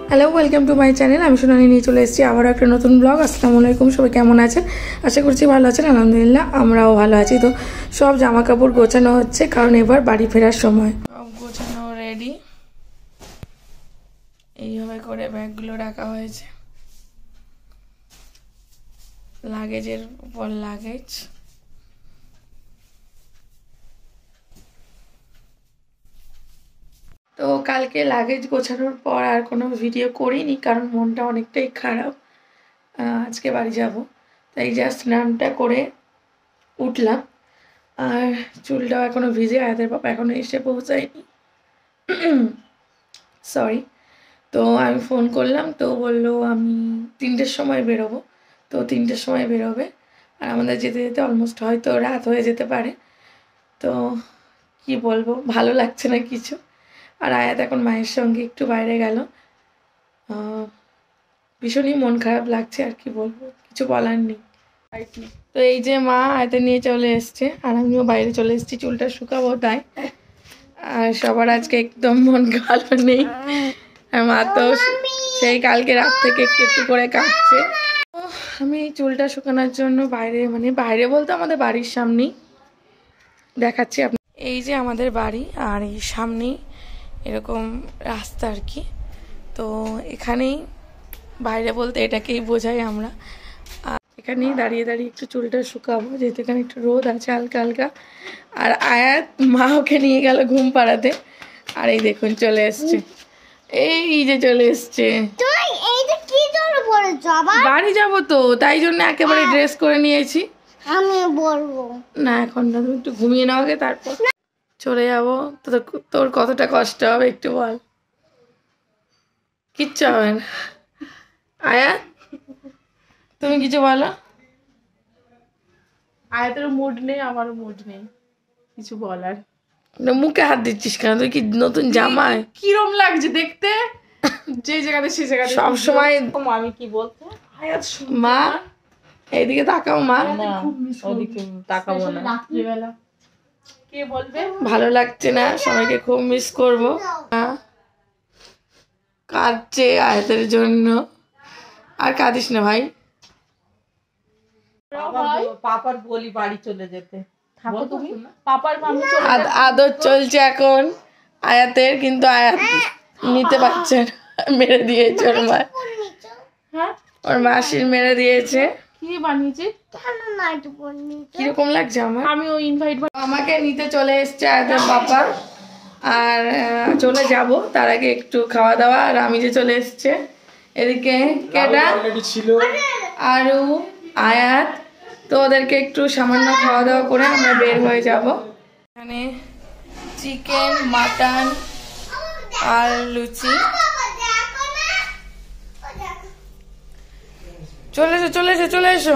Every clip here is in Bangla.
Hello, welcome to my channel. আমি সোনালি নিয়ে চলে এসেছি আবারও একটা নতুন ব্লগ। আসসালামু আলাইকুম, সবাই কেমন আছেন? আশা করছি ভালো আছেন। আলহামদুলিল্লাহ আমরাও ভালো আছি। তো সব জামা কাপড় গোছানো হচ্ছে, কারণ এবার বাড়ি ফেরার সময়। সব গোছানো রেডি, এইভাবে করে ব্যাগগুলো রাখা হয়েছে, লাগেজের উপর লাগেজ। তো কালকে লাগেজ গোছানোর পর আর কোনো ভিডিও করিনি, কারণ মনটা অনেকটাই খারাপ। আজকে বাড়ি যাব, তাই জাস্ট স্নানটা করে উঠলাম। আর চুলটাও এখনও ভিজে, আয়াতের পাপা এখনও এসে পৌঁছায়নি, সরি। তো আমি ফোন করলাম, তো বললো আমি 3টের সময় বেরোবো। তো 3টের সময় বেরোবে, আর আমাদের যেতে যেতে অলমোস্ট হয়তো রাত হয়ে যেতে পারে। তো কি বলবো, ভালো লাগছে না কিছু। আর আয়াত এখন মায়ের সঙ্গে একটু বাইরে গেল, ভীষণই মন খারাপ লাগছে। আর কি বলবো, কিছু বলার নেই। তো এই যে মা আয়াতে নিয়ে চলে এসছে, আর আমিও বাইরে চলে এসেছি চুলটা শুকাবো তাই। আর সবার আজকে একদম মন ভালো নেই, আর মা তো সেই কালকে রাত থেকে একটু একটু করে কাঁপছে। আমি চুলটা শুকানোর জন্য বাইরে, মানে বাইরে বলতে আমাদের বাড়ির সামনেই দেখাচ্ছি আপনি। এই যে আমাদের বাড়ি, আর এই সামনেই এরকম রাস্তা আর কি। তো এখানেই বাইরে বলতে এটাকেই বোঝাই আমরা। আর এখানেই দাঁড়িয়ে দাঁড়িয়ে একটু চুলটা শুকাবো, যেহেতু এখানে একটু রোদ আছে হালকা হালকা। আর আয়াত মা ওকে নিয়ে গেল ঘুম পাড়াতে, আর এই দেখুন চলে এসছে, এই যে চলে এসছে। বাড়ি যাবো তো, তাই জন্য একেবারে ড্রেস করে নিয়েছি। আমি বলবো না এখন না, তুমি একটু ঘুমিয়ে নাও আগে, তারপর চলে যাবো। তো তোর কতটা কষ্ট হবে একটু বল। কিচ্ছু হবে না। আয়াত তুমি কিছু বলো। আয়াতের মুড নেই, আমারও মুড নেই কিছু বলার। মুখে হাত দিচ্ছিস কেন? তুই কি নতুন জামাই? কিরম লাগছে দেখতে, যে জায়গাতে সে জায়গাতে সব সময় আমি কি বলতে। আয়াত মা এইদিকে তাকাও, মা ওদিকে তাকাবো না, রাত্রিবেলা কে বলবে ভালো লাগছে না, সবাইকে খুব মিস করবো। কাঁদছে আয়াতের জন্য। আর কাঁদিস না ভাই, পাপার বলি বাড়ি চলে যেতে। থাকো তুমি, পাপার মামি আদর চলছে এখন আয়াতের, কিন্তু আয়াত নিতে পারছে না, মেরে দিয়েছে ওর মা। হ্যাঁ ওর মাসির মেরে দিয়েছে। কি বানিয়েছে, কিরকম লাগছে আমার? আমি ওই ইনভাইট আমাকে নিতে চলে এসছে আয়াতের বাবা, আর চলে যাব তার আগে একটু খাওয়া দাওয়া। আর আমি যে চলে এসছে এদিকে কেটা আরু আয়াত, তো ওদেরকে একটু সামান্য খাওয়া দাওয়া করে আমরা বের হয়ে যাব। এখানে চিকেন, মাটন আর লুচি। চলে এসো চলে এসো চলে এসো।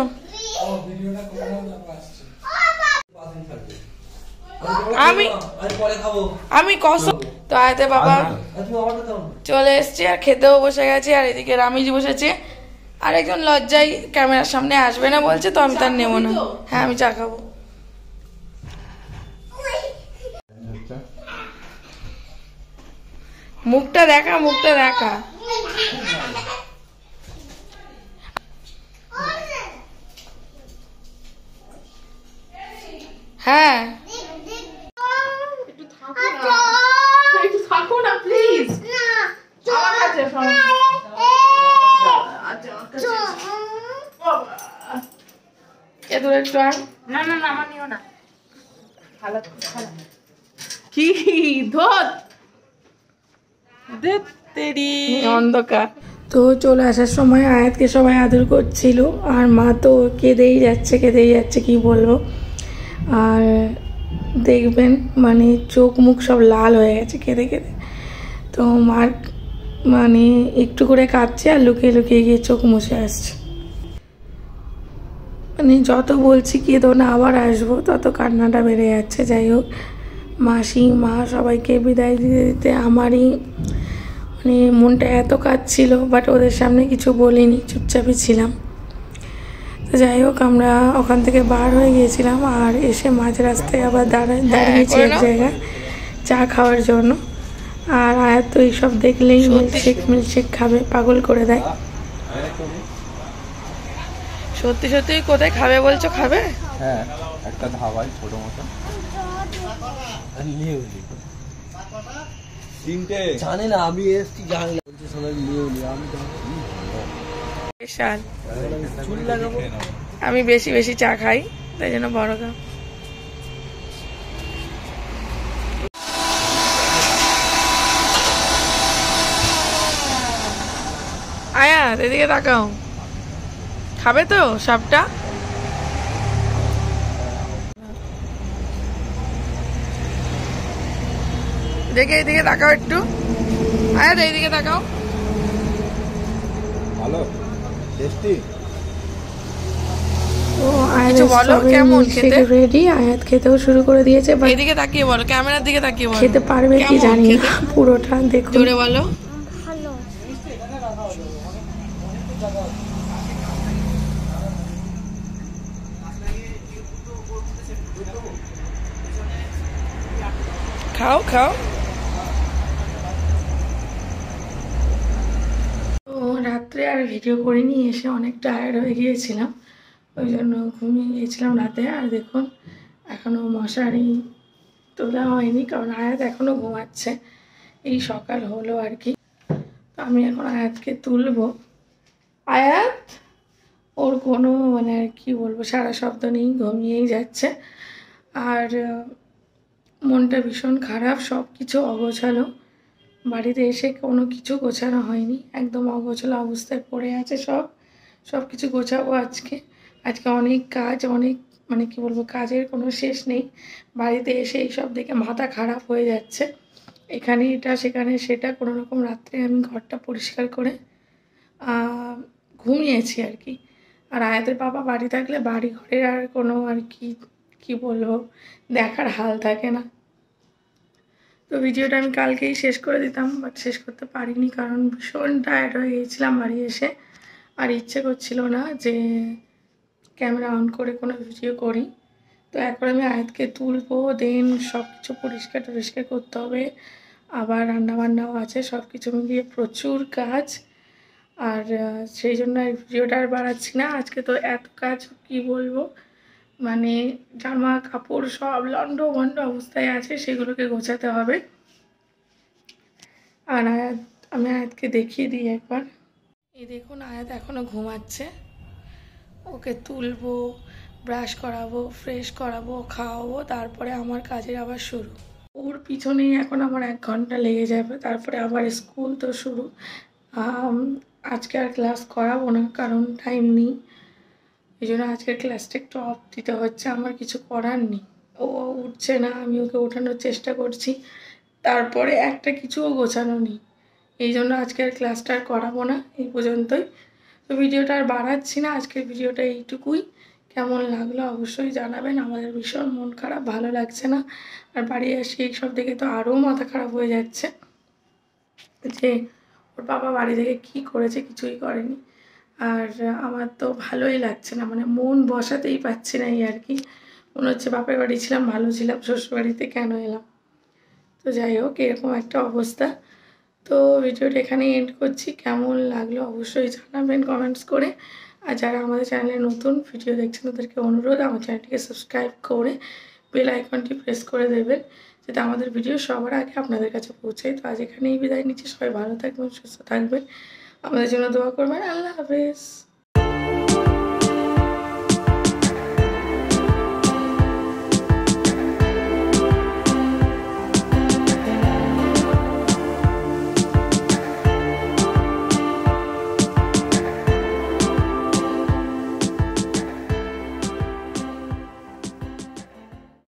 আমি কসম। তো আয়াতে বাবা চলে এসছে আর খেতেও বসে গেছে, আর এদিকে রামিজ বসেছে। আর একজন লজ্জায় ক্যামেরার সামনে আসবে না বলছে, তো আমি তার নেবো না। হ্যাঁ আমি চা খাবো। মুখটা দেখা, মুখটা দেখা। হ্যাঁ একটু থাকো না প্লিজ। আমার কাছে একটু না না না, আমার নিও না। কি ধর তেরি অন্ধকার। তো চলে আসার সময় আয়াতকে সবাই আদর করছিল, আর মা তো কেঁদেই যাচ্ছে কেঁদেই যাচ্ছে, কি বলবো। আর দেখবেন মানে চোখ মুখ সব লাল হয়ে গেছে কেঁদে কেঁদে। তো মার মানে একটু করে কাঁদছে, আর লুকিয়ে লুকিয়ে গিয়ে চোখ মুছে আসছে। মানে যত বলছি কেঁদো না আবার আসবো, তত কান্নাটা বেড়ে যাচ্ছে। যাই হোক, মাসি মা সবাইকে বিদায় দিতে দিতে আমারই মানে মনটা এত কাঁদছিল, বাট ওদের সামনে কিছু বলিনি, চুপচাপই ছিলাম। তো যাই হোক, আমরা ওখান থেকে বার হয়ে গিয়েছিলাম, আর এসে মাঝ রাস্তায় আবার দাঁড়িয়েছি এক জায়গায় চা খাওয়ার জন্য। আর আয়াত তো এইসব দেখলেই মিল্কশেক মিল্কশেক খাবে, পাগল করে দেয়। সত্যি সত্যি কোথায় খাবে বলছো? খাবে? হ্যাঁ, একটা ধাবায় ছোট মতো। জানি না, আমি এসছি জানি না, বলছে সবাই নিউলি, আমি স্পেশাল। চুল লাগাবো। আমি বেশি বেশি চা খাই, তাই জন্য বড় কাপ। আয়াত এদিকে তাকাও, খাবে তো সবটা? দেখে এইদিকে তাকাও একটু, আয়াত এইদিকে তাকাও। ভালো টেস্টি। ও আয়াত বলো কেমন খেতে? রেডি, আয়াত খেতেও শুরু করে দিয়েছে। এইদিকে তাকিয়ে বলো, ক্যামেরার দিকে তাকিয়ে বলো। খেতে পারবে কি জানি না, পুরোটা দেখো, জোরে বলো। খাও খাও। তো রাত্রে আর ভিডিও করিনি, এসে অনেক টায়ার্ড হয়ে গিয়েছিলাম, ওই জন্য ঘুমিয়ে গিয়েছিলাম রাতে। আর দেখুন এখনো মশারি তোলা হয়নি, কারণ আয়াত এখনো ঘুমাচ্ছে, এই সকাল হলো আর কি। তো আমি এখন আয়াতকে তুলবো। আয়াত ওর কোনো মানে আর কি বলবো, সারা শব্দ নেই, ঘুমিয়েই যাচ্ছে। আর মনটা ভীষণ খারাপ, সব কিছু অগোছালো, বাড়িতে এসে কোনো কিছু গোছানো হয়নি, একদম অগোছালো অবস্থায় পড়ে আছে সব। সব কিছু গোছাবো আজকে। আজকে অনেক কাজ, অনেক মানে কি বলবো, কাজের কোনো শেষ নেই। বাড়িতে এসে এইসব দেখে মাথা খারাপ হয়ে যাচ্ছে, এখানে এটা সেখানে সেটা, কোনো রকম রাত্রে আমি ঘরটা পরিষ্কার করে ঘুমিয়েছি আর কি। আর আয়াতের বাবা বাড়ি থাকলে বাড়ি ঘরের আর কোনো আর কি কি বলবো, দেখার হাল থাকে না। তো ভিডিওটা আমি কালকেই শেষ করে দিতাম, বাট শেষ করতে পারিনি, কারণ ভীষণ টায়ার্ড হয়ে গিয়েছিলাম বাড়ি এসে। আর ইচ্ছে করছিল না যে ক্যামেরা অন করে কোনো ভিডিও করি। তো এখন আমি আয়াতকে তুলবো, দেন সব কিছু পরিষ্কার টরিষ্কার করতে হবে, আবার রান্নাবান্নাও আছে, সব কিছু মিলিয়ে প্রচুর কাজ। আর সেই জন্য এই ভিডিওটা আর বাড়াচ্ছি না। আজকে তো এত কাজ কি বলবো, মানে জামা কাপড় সব লন্ডভন্ড অবস্থায় আছে, সেগুলোকে গোছাতে হবে। আর আয়াত, আমি আয়াতকে দেখিয়ে দিই একবার। এই দেখুন আয়াত এখনও ঘুমাচ্ছে, ওকে তুলবো, ব্রাশ করাবো, ফ্রেশ করাবো, খাওয়াবো, তারপরে আমার কাজের আবার শুরু। ওর পিছনেই এখন আমার 1 ঘন্টা লেগে যাবে, তারপরে আবার স্কুল তো শুরু। আজকে আর ক্লাস করাবো না, কারণ টাইম নেই, এই জন্য আজকের ক্লাসটা একটু অফ দিতে হচ্ছে, আমার কিছু করার নেই। ও উঠছে না, আমি ওকে ওঠানোর চেষ্টা করছি, তারপরে একটা কিছুও গোছানো নেই, এই জন্য আজকের ক্লাসটা আর করাবো না, এই পর্যন্তই। তো ভিডিওটা আর বাড়াচ্ছি না, আজকের ভিডিওটা এইটুকুই। কেমন লাগলো অবশ্যই জানাবেন। আমাদের ভীষণ মন খারাপ, ভালো লাগছে না। আর বাড়ি আসি এইসব দেখে তো আরও মাথা খারাপ হয়ে যাচ্ছে, যে ওর বাবা বাড়ি থেকে কী করেছে, কিছুই করেনি। আর আমার তো ভালোই লাগছে না, মানে মন বসাতেই পারছি না, এই আর কি। মনে হচ্ছে বাপের বাড়ি ছিলাম, ভালো ছিলাম, শ্বশুরবাড়িতে কেন এলাম। তো যাই হোক, এরকম একটা অবস্থা। তো ভিডিওটা এখানেই এন্ড করছি, কেমন লাগলো অবশ্যই জানাবেন কমেন্টস করে। আর যারা আমাদের চ্যানেলে নতুন ভিডিও দেখছেন, তাদেরকে অনুরোধ আমার চ্যানেলটিকে সাবস্ক্রাইব করে বেল আইকনটি প্রেস করে দেবেন, যাতে আমাদের ভিডিও সবার আগে আপনাদের কাছে পৌঁছায়। তো আজ এখানেই বিদায় নিচ্ছি, সবাই ভালো থাকবেন, সুস্থ থাকবেন, আমাদের জন্য দোয়া করবেন। আল্লাহ হাফেজ।